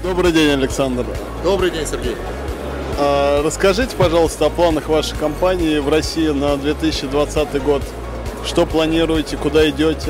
Добрый день, Александр. Добрый день, Сергей. Расскажите, пожалуйста, о планах вашей компании в России на 2020 год. Что планируете, куда идете?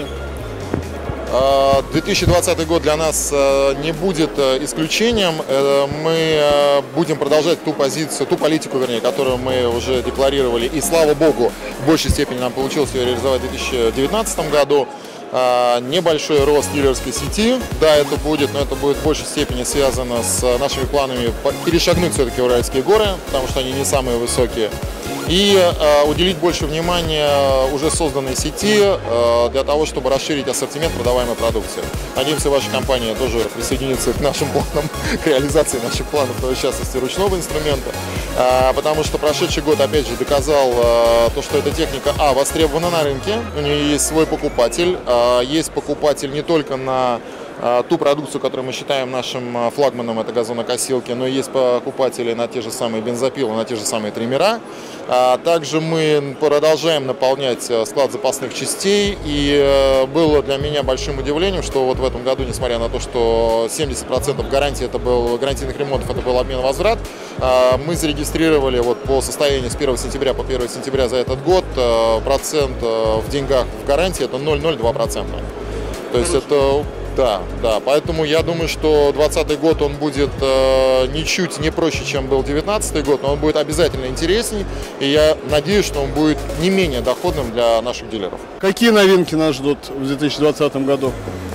2020 год для нас не будет исключением. Мы будем продолжать ту политику, которую мы уже декларировали. И слава богу, в большей степени нам получилось ее реализовать в 2019 году. Небольшой рост дилерской сети, да, это будет, но это будет в большей степени связано с нашими планами перешагнуть все-таки Уральские горы, потому что они не самые высокие, и уделить больше внимания уже созданной сети для того, чтобы расширить ассортимент продаваемой продукции. Надеемся, ваша компания тоже присоединится к нашим планам, к реализации наших планов, в частности, ручного инструмента, потому что прошедший год, опять же, доказал то, что эта техника, востребована на рынке, у нее есть свой покупатель, есть покупатель не только на ту продукцию, которую мы считаем нашим флагманом, это газонокосилки, но есть покупатели на те же самые бензопилы, на те же самые триммера. Также мы продолжаем наполнять склад запасных частей, и было для меня большим удивлением, что вот в этом году, несмотря на то, что 70% гарантийных ремонтов это был обмен-возврат, мы зарегистрировали вот по состоянию с 1 сентября по 1 сентября за этот год процент в деньгах в гарантии это 0,02%. То есть это... Да, поэтому я думаю, что 2020 год он будет ничуть не проще, чем был 2019 год, но он будет обязательно интересней, и я надеюсь, что он будет не менее доходным для наших дилеров. Какие новинки нас ждут в 2020 году?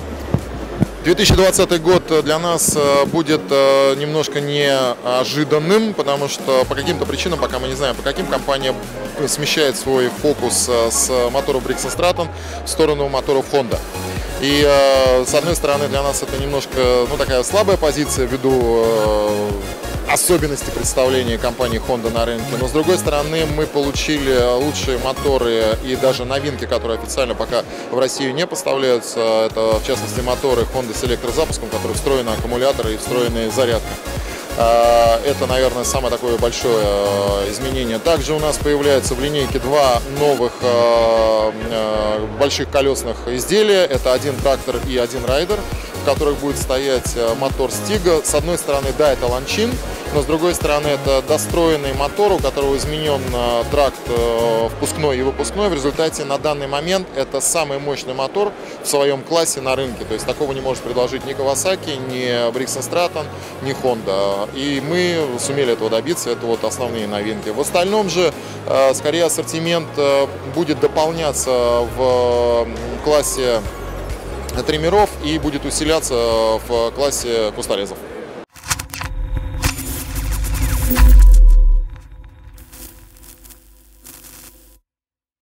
2020 год для нас будет немножко неожиданным, потому что по каким-то причинам, пока мы не знаем, по каким, компания смещает свой фокус с моторов Briggs & Stratton в сторону моторов Honda. И с одной стороны для нас это немножко такая слабая позиция ввиду особенностей представления компании Honda на рынке, но с другой стороны мы получили лучшие моторы и даже новинки, которые официально пока в Россию не поставляются. Это в частности моторы Honda с электрозапуском, в которых встроены аккумуляторы и встроенные зарядки. Это, наверное, самое такое большое изменение. Также у нас появляются в линейке два новых больших колесных изделия. Это один трактор и один райдер, в которых будет стоять мотор Стига. С одной стороны, да, это ланчин, но с другой стороны, это достроенный мотор, у которого изменен тракт впускной и выпускной. В результате на данный момент это самый мощный мотор в своем классе на рынке. То есть такого не может предложить ни Kawasaki, ни Briggs & Stratton, ни Honda. И мы сумели этого добиться, это вот основные новинки. В остальном же, скорее, ассортимент будет дополняться в классе триммеров и будет усиляться в классе кустарезов.